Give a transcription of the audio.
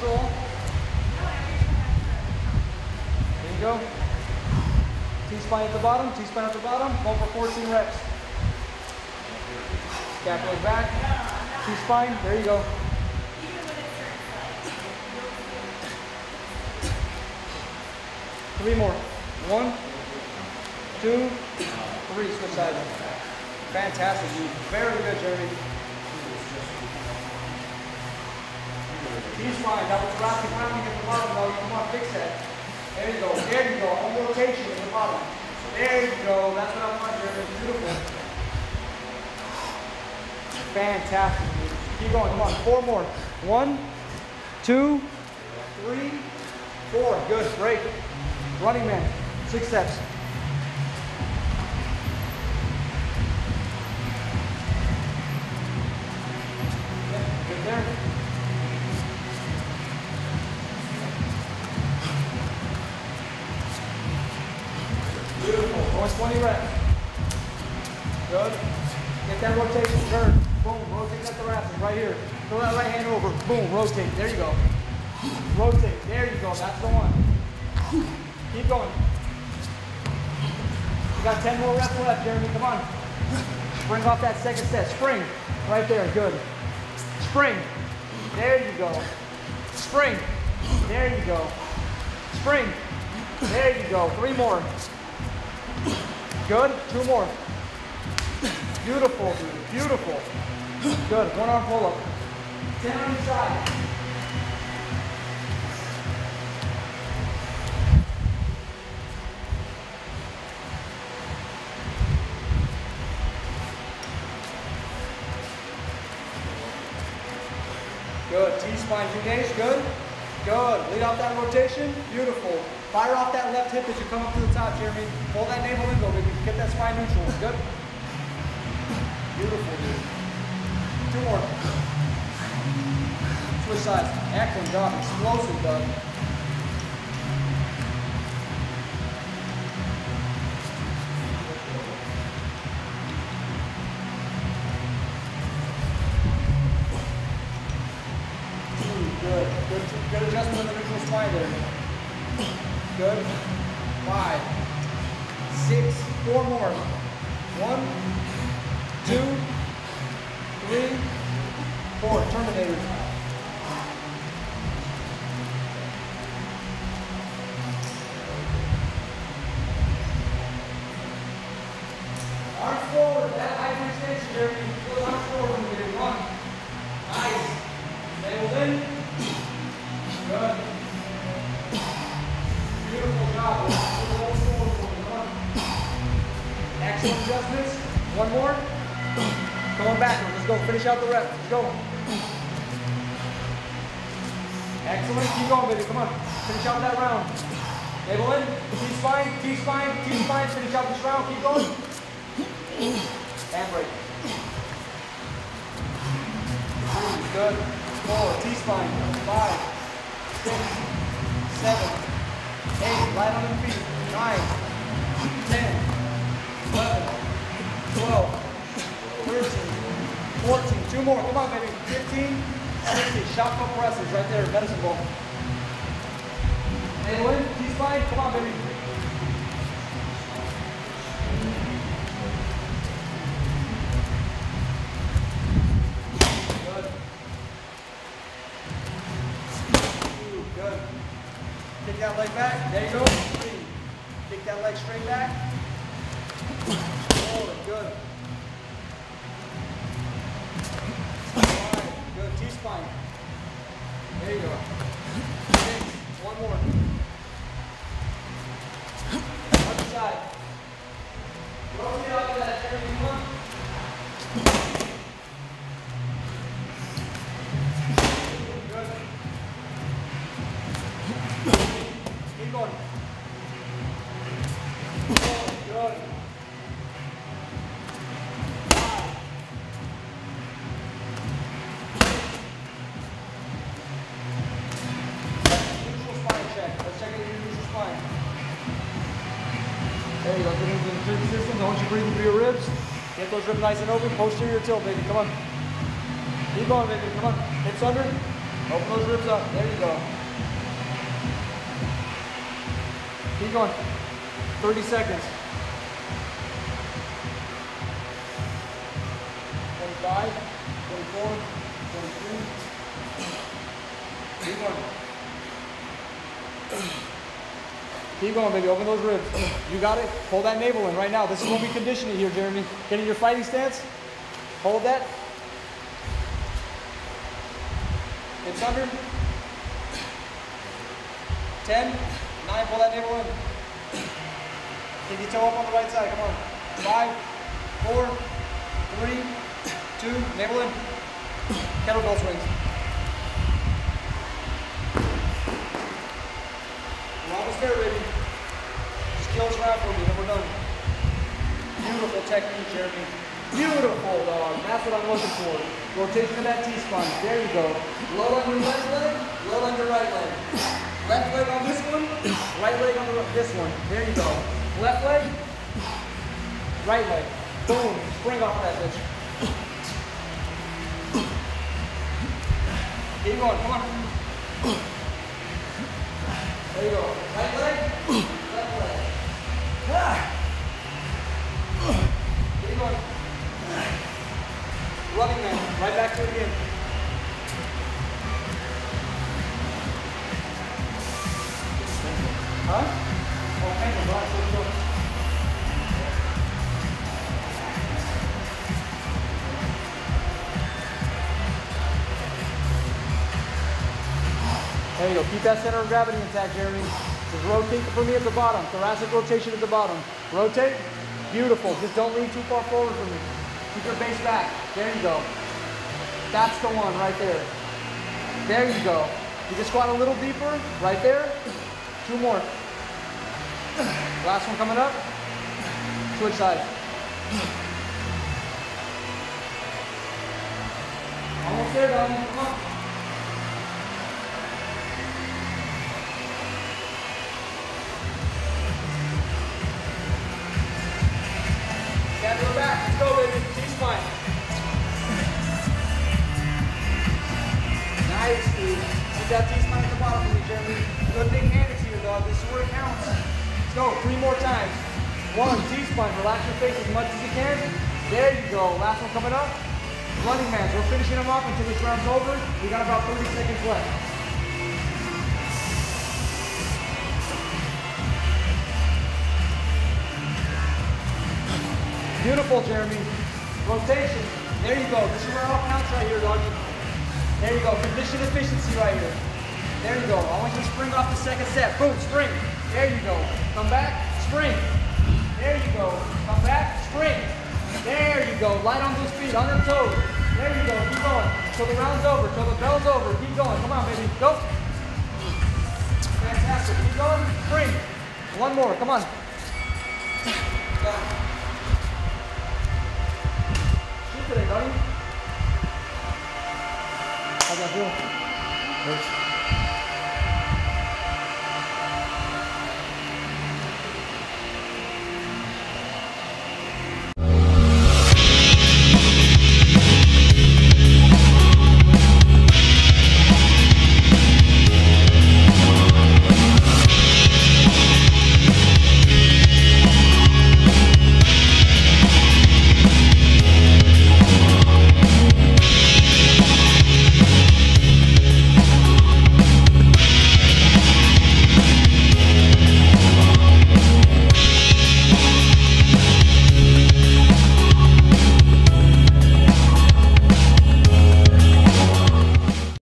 all. There you go. T-spine at the bottom, T-spine at the bottom. Go for 14 reps. Scapula back. T-spine. There you go. 3 more. 1, 2, 3. Switch sides. Fantastic, dude. Very good, Jeremy. T-spine. That was rounding at the bottom, though. Come on, fix that. There you go. There you go. On rotation at the bottom. There you go. That's what I want, Jeremy. Beautiful. Fantastic, dude. Keep going. Come on. 4 more. 1, 2, 3, 4. Good. Break. Running man. 6 steps. Good there. Beautiful. Going 20 reps. Good. Get that rotation. Turn. Boom. Rotate that thoracic right here. Throw that right hand over. Boom. Rotate. There you go. Rotate. There you go. That's the one. Keep going. You got 10 more reps left, Jeremy. Come on. Spring off that second set. Spring. Right there. Good. Spring. There you go. Spring. There you go. Spring. There you go. 3 more. Good. 2 more. Beautiful, dude. Beautiful. Good. 1 arm pull up. 10 on each side. Good. T-spine engaged. Good. Good. Lead off that rotation. Beautiful. Fire off that left hip as you come up to the top, Jeremy. Pull that navel in, go, baby. Get that spine neutral. Good. Beautiful, dude. 2 more. Switch sides. Excellent job. Explosive, Doug. Good. Good adjustment of the neutral spine there. Good. 5, 6, 4 more. 1, 2, 3, 4. Terminator. Arms forward. That high extension, Jeremy. Those arms forward when you get it. 1. Nice. Nails in. Good. Beautiful job. Excellent adjustments. 1 more. Going backwards. Let's go. Finish out the reps. Let's go. Excellent. Keep going, baby. Come on. Finish out that round. Navel in. T-spine. T-spine. T-spine. Finish out this round. Keep going. And break. 3. Good. 4. T-spine. 5, 6, 7, 8. Light on the feet. 9, 10, 11, 12, 13, 14. 2 more. Come on, baby. 15, 16. Shot pump presses right there. Medicine ball. Nail in. T-spine. Come on, baby. Good. Kick that leg back. There you go. 3. Kick that leg straight back. 4. Good. 5. Good. T-spine. There you go. 6. 1 more. Other side. Rotate out to that. Jeremy, come on. Keep going. Good. 5. Neutral spine check. Let's check your neutral spine. There you go. Get into the breathing system. I want you breathing through your ribs. Get those ribs nice and open. Posterior tilt, baby. Come on. Keep going, baby. Come on. Hips under. Open those ribs up. There you go. Keep going. 30 seconds. 25, 24, 23. Keep going. Keep going, baby. Open those ribs. You got it. Hold that navel in right now. This is when we condition it here, Jeremy. Get in your fighting stance. Hold that. It's under. 10, 9, pull that navel in. Keep your toe up on the right side. Come on. 5, 4, 3, 2, navel in. Kettlebell swings. We're almost there, baby. Just kill this round for me, then we're done. Beautiful technique, Jeremy. Beautiful, dog. That's what I'm looking for. Rotation of that T-spine. There you go. Low on your left leg, low on your right leg. Left leg on this one, right leg on this one. There you go. Left leg, right leg. Boom. Spring off of that bitch. Keep going. Come on. There you go. Right leg, left leg. Keep going. Running man. Right back to it again. Huh? Oh, hang on, right, so go. There you go. Keep that center of gravity intact, Jeremy. Just rotate for me at the bottom. Thoracic rotation at the bottom. Rotate. Beautiful. Just don't lean too far forward for me. Keep your base back. There you go. That's the one right there. There you go. You just squat a little deeper. Right there. 2 more. Last one coming up. Switch sides. Almost there, darling. Come on. Stand to the back. Let's go, baby. T-spine. Nice, dude. Keep that T-spine at the bottom for me, Jeremy. Good big hand here, dog. This is where it counts. Let's go. 3 more times. 1, T-spine. Relax your face as much as you can. There you go. Last one coming up. Running hands. We're finishing them off until this round's over. We got about 30 seconds left. Beautiful, Jeremy. Rotation. There you go. This is where it all counts right here, dog. There you go. Condition efficiency right here. There you go. I want you to spring off the second set. Boom, spring. There you go. Come back, spring. There you go. Come back, spring. There you go. Light on those feet, on the toes. There you go. Keep going. Till the round's over. Till the bell's over. Keep going. Come on, baby. Go. Fantastic. Keep going. Spring. 1 more. Come on. Shoot today, buddy. How's that feel? Hurts.